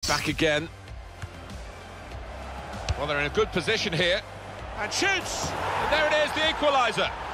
Back again. Well, they're in a good position here. And shoots! And there it is, the equaliser.